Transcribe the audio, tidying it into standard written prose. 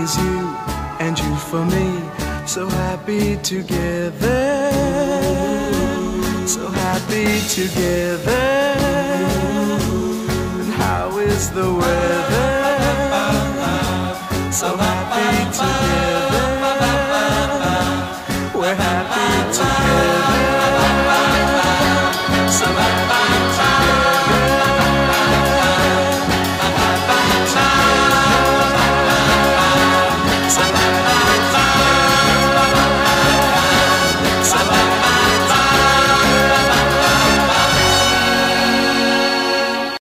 is you, and you for me. So happy together, so happy together. And how is the weather?